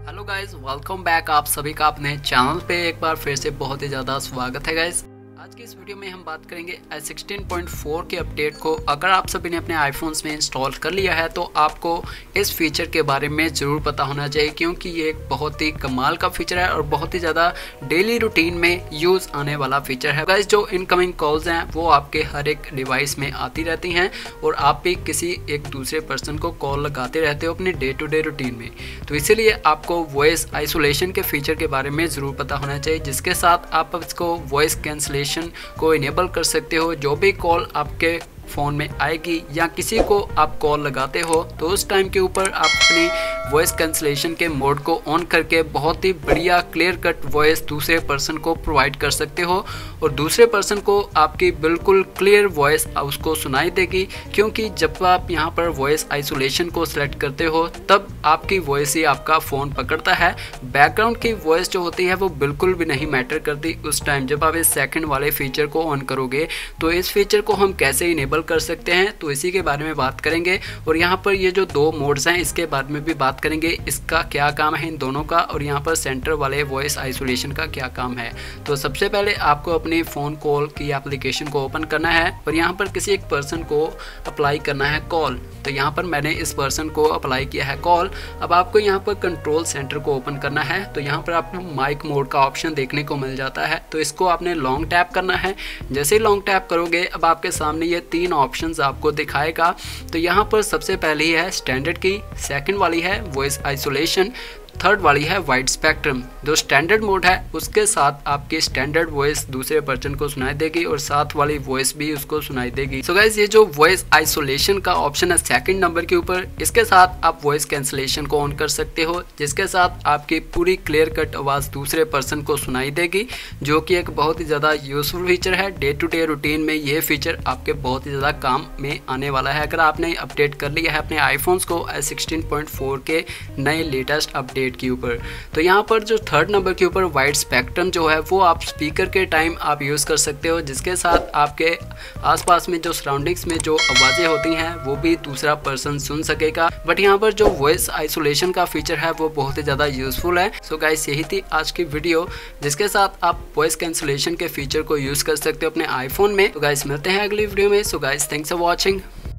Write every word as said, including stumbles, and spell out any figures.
Hello guys, welcome back. आप सभी का अपने चैनल पे एक बार फिर से बहुत ही ज़्यादा स्वागत है गाइस। आज की इस वीडियो में हम बात करेंगे आई सिक्सटीन पॉइंट फोर के अपडेट को। अगर आप सभी ने अपने आईफोन्स में इंस्टॉल कर लिया है तो आपको इस फीचर के बारे में ज़रूर पता होना चाहिए, क्योंकि ये एक बहुत ही कमाल का फीचर है और बहुत ही ज़्यादा डेली रूटीन में यूज़ आने वाला फीचर है गाइस। जो इनकमिंग कॉल्स हैं वो आपके हर एक डिवाइस में आती रहती हैं और आप भी किसी एक दूसरे पर्सन को कॉल लगाते रहते हो अपने डे टू डे रूटीन में। तो इसीलिए आपको वॉइस आइसोलेशन के फीचर के बारे में ज़रूर पता होना चाहिए, जिसके साथ आप इसको वॉइस कैंसलेशन को इनेबल कर सकते हो। जो भी कॉल आपके फ़ोन में आएगी या किसी को आप कॉल लगाते हो तो उस टाइम के ऊपर आप अपनी वॉइस कैंसलेशन के मोड को ऑन करके बहुत ही बढ़िया क्लियर कट वॉइस दूसरे पर्सन को प्रोवाइड कर सकते हो और दूसरे पर्सन को आपकी बिल्कुल क्लियर वॉइस उसको सुनाई देगी, क्योंकि जब आप यहाँ पर वॉइस आइसोलेशन को सिलेक्ट करते हो तब आपकी वॉइस ही आपका फ़ोन पकड़ता है। बैकग्राउंड की वॉइस जो होती है वो बिल्कुल भी नहीं मैटर करती उस टाइम जब आप इस सेकंड वाले फीचर को ऑन करोगे। तो इस फीचर को हम कैसे इनेबल कर सकते हैं तो इसी के बारे में बात करेंगे। और यहाँ पर ये जो दो मोड्स हैं इसके बारे में भी बात करेंगे, इसका क्या काम है इन दोनों का, और यहाँ पर सेंटर वाले वॉइस आइसोलेशन का क्या काम है। तो सबसे पहले आपको अपनी फ़ोन कॉल की एप्लीकेशन को ओपन करना है और यहाँ पर किसी एक पर्सन को अप्लाई करना है कॉल। तो यहाँ पर मैंने इस पर्सन को अप्लाई किया है कॉल। अब आपको यहाँ पर कंट्रोल सेंटर को ओपन करना है तो यहाँ पर आपको माइक मोड का ऑप्शन देखने को मिल जाता है। तो इसको आपने लॉन्ग टैप करना है। जैसे ही लॉन्ग टैप करोगे अब आपके सामने ये तीन ऑप्शंस आपको दिखाएगा। तो यहाँ पर सबसे पहली है स्टैंडर्ड की, सेकंड वाली है वॉइस आइसोलेशन, थर्ड वाली है वाइड स्पेक्ट्रम। जो स्टैंडर्ड मोड है उसके साथ आपकी स्टैंडर्ड वॉइस दूसरे पर्सन को सुनाई देगी और साथ वाली वॉइस भी उसको सुनाई देगी। सो गाइस, ये जो वॉइस आइसोलेशन का ऑप्शन है सेकंड नंबर के ऊपर, इसके साथ आप वॉइस कैंसलेशन को ऑन कर सकते हो, जिसके साथ आपकी पूरी क्लियर कट आवाज़ दूसरे पर्सन को सुनाई देगी, जो कि एक बहुत ही ज़्यादा यूजफुल फीचर है। डे टू डे रूटीन में ये फीचर आपके बहुत ही ज़्यादा काम में आने वाला है अगर आपने अपडेट कर लिया है अपने आईफोन्स को आई सिक्सटीन पॉइंट फोर के नए लेटेस्ट अपडेट के ऊपर। तो यहाँ पर जो थर्ड नंबर के ऊपर वाइड स्पेक्ट्रम जो है वो आप स्पीकर के टाइम आप यूज़ कर सकते हो, जिसके साथ आपके आसपास में जो सराउंडिंग्स में जो आवाज़ें होती हैं वो भी दूसरा पर्सन सुन सकेगा। बट यहाँ पर जो वॉइस आइसोलेशन का फीचर है वो बहुत ही ज़्यादा यूज़फुल है। सो गाइस, यही थी आज की वीडियो जिसके साथ आप वॉइस कैंसलेशन के फीचर को यूज़ कर सकते हो अपने आईफोन में। तो गाइस, मिलते हैं अगली वीडियो में। So guys, thanks for watching.